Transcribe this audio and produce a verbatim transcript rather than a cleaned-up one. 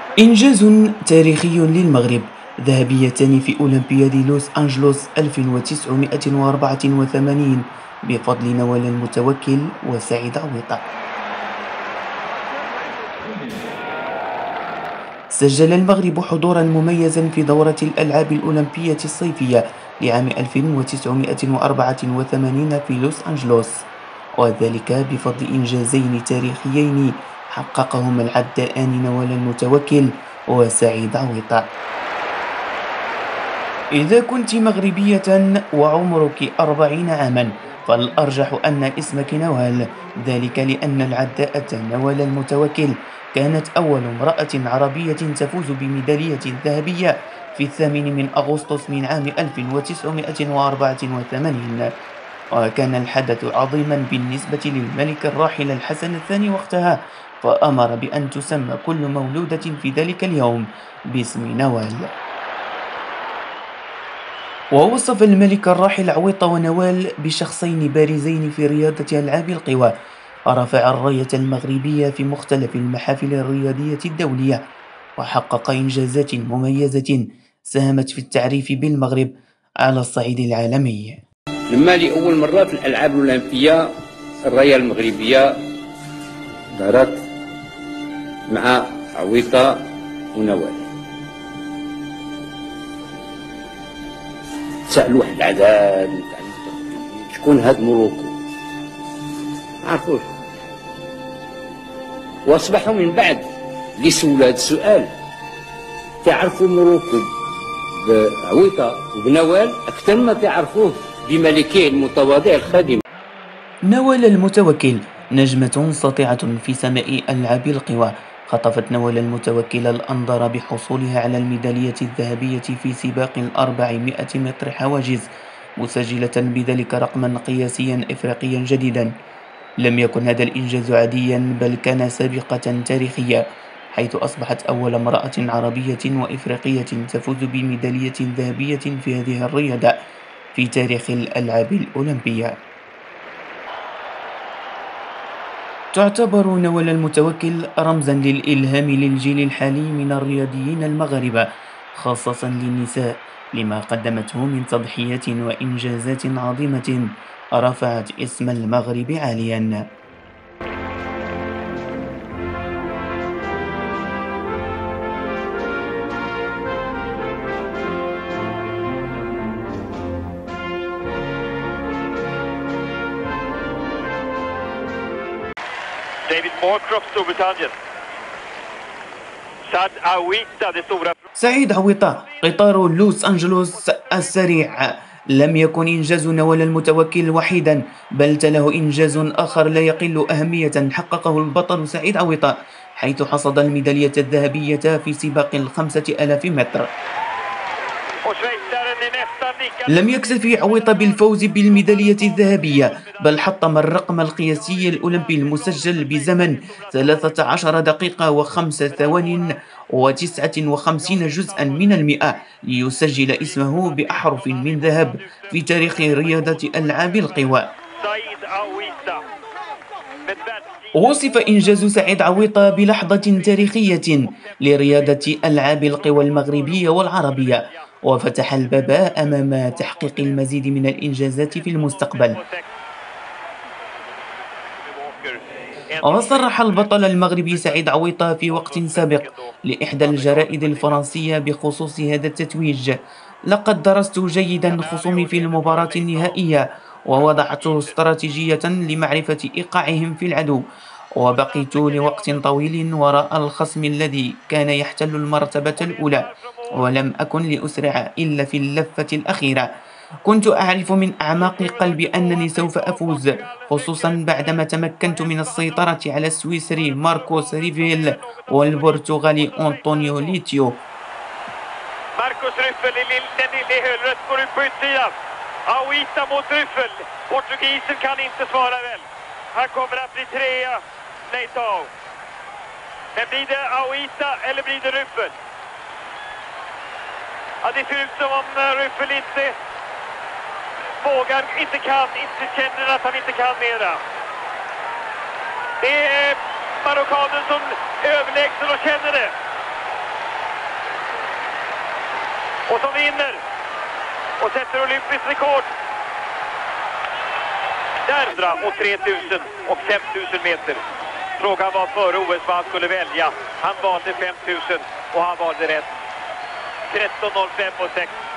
إنجاز تاريخي للمغرب، ذهبيتان في أولمبياد لوس أنجلوس ألف وتسعمائة وأربعة وثمانين بفضل نوال المتوكل وسعيد عويطة. سجل المغرب حضورا مميزا في دورة الألعاب الأولمبية الصيفية لعام ألف وتسعمائة وأربعة وثمانين في لوس أنجلوس، وذلك بفضل إنجازين تاريخيين حققهما العداءان نوال المتوكل وسعيد عويطة. إذا كنت مغربية وعمرك أربعين عاما فالأرجح أن اسمك نوال، ذلك لأن العداءة نوال المتوكل كانت أول امرأة عربية تفوز بميدالية ذهبية في الثامن من أغسطس من عام ألف وتسعمائة وأربعة وثمانين، وكان الحدث عظيما بالنسبة للملك الراحل الحسن الثاني وقتها، فأمر بأن تسمى كل مولودة في ذلك اليوم باسم نوال. ووصف الملك الراحل عويطة ونوال بشخصين بارزين في رياضة ألعاب القوى، رفع الراية المغربية في مختلف المحافل الرياضية الدولية، وحقق إنجازات مميزة ساهمت في التعريف بالمغرب على الصعيد العالمي. لما لأول مرة في الألعاب الأولمبية الراية المغربية ظهرت مع عويطة ونوال، سألوا واحد العدد شكون هاد موروكو، معرفوش، واصبحوا من بعد اللي سولوا هاد السؤال تعرفوا موروكو بعويطة وبنوال أكثر ما تعرفوه بملكيه المتواضع الخادم. نوال المتوكل نجمة ساطعة في سماء ألعاب القوى، خطفت نوال المتوكل الأنظار بحصولها على الميدالية الذهبية في سباق الأربعمائة متر حواجز، مسجلة بذلك رقما قياسيا إفريقيا جديدا. لم يكن هذا الإنجاز عاديا بل كان سابقة تاريخية، حيث أصبحت أول امرأة عربية وإفريقية تفوز بميدالية ذهبية في هذه الرياضة في تاريخ الألعاب الأولمبية. تعتبر نوال المتوكل رمزا للإلهام للجيل الحالي من الرياضيين المغاربة، خاصة للنساء، لما قدمته من تضحيات وإنجازات عظيمة رفعت اسم المغرب عاليا. David Moorcroft, Storbritannien. Saad Awita, det stora... سعيد عويطة. قطار لوس أنجلوس السريع لم يكن إنجاز نوال المتوكل وحيدا، بل تله إنجاز آخر لا يقل أهمية حققه البطل سعيد عويطة، حيث حصد الميدالية الذهبية في سباق الخمسة آلاف متر. لم يكتفي عويطة بالفوز بالميدالية الذهبية، بل حطم الرقم القياسي الأولمبي المسجل بزمن ثلاثة عشر دقيقة وخمس ثوان وتسعة وخمسين جزءا من المئة، ليسجل اسمه بأحرف من ذهب في تاريخ رياضة ألعاب القوى. وصف إنجاز سعيد عويطة بلحظة تاريخية لرياضة ألعاب القوى المغربية والعربية، وفتح الباب أمام تحقيق المزيد من الإنجازات في المستقبل. وصرح البطل المغربي سعيد عويطة في وقت سابق لإحدى الجرائد الفرنسية بخصوص هذا التتويج: لقد درست جيدا خصومي في المباراة النهائية، ووضعت استراتيجية لمعرفة إيقاعهم في العدو، وبقيت لوقت طويل وراء الخصم الذي كان يحتل المرتبة الأولى، ولم أكن لأسرع إلا في اللفة الأخيرة. كنت أعرف من أعماق قلبي أنني سوف أفوز، خصوصا بعدما تمكنت من السيطرة على السويسري ماركوس ريفيل والبرتغالي أنطونيو ليتيو. Marcus Ryffel, den lille hölret går ut på utsidan. Awita mot Ryffel. Portugisen kan inte svara väl. Han kommer att bli trea. Nej, Tao. Men blir det Awita eller blir det Ryffel? Ja, det ser ut som om Ryffel inte vågar, inte kan, inte känner att han inte kan mera. Det är marockanen som överlägsen och känner det. och som vinner och sätter olympiskt rekord. Där och tre tusen och fem tusen meter. Frågan var före O S vad han skulle välja. Han valde fem tusen och han valde rätt. tretton noll fem och sex.